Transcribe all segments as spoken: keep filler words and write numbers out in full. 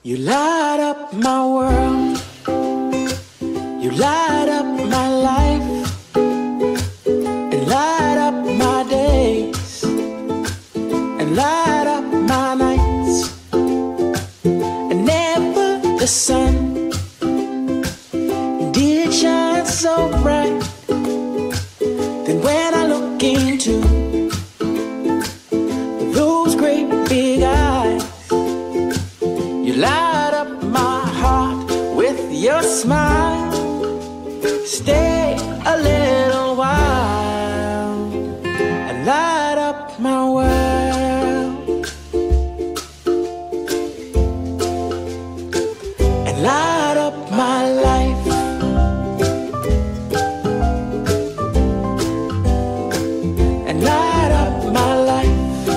You light up my world, you light up my life, and light up my days, and light up my nights. And never the sun did shine so bright. Then when I look into those great big eyes, you light up my heart with your smile. Stay a little while and light up my world, and light up my life, and light up my life,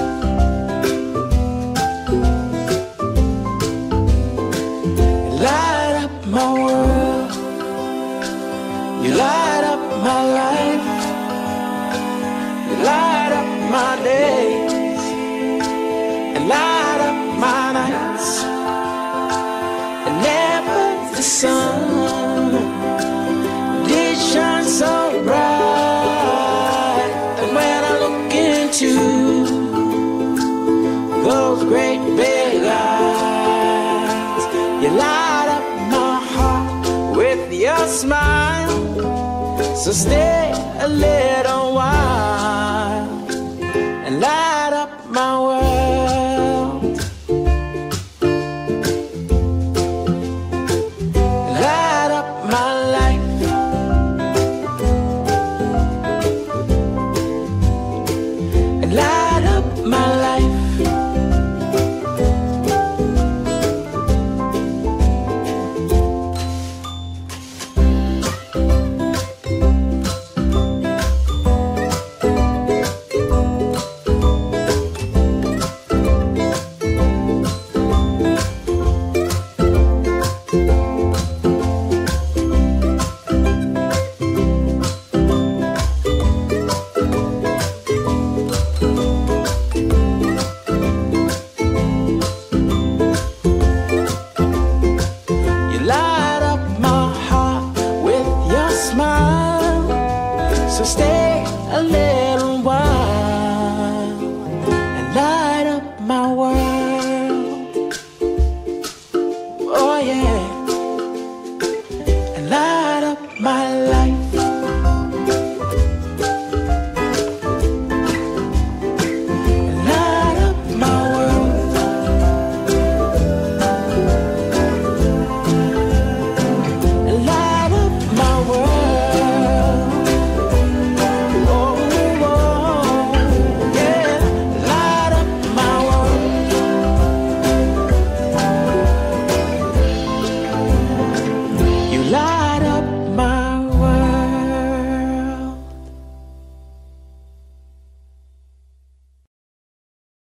and light up my world. You light up my life, you light up my days, and light up my nights. And never the sun did shine so bright. And when I look into those great big eyes, you light up my heart with your smile. So stay a little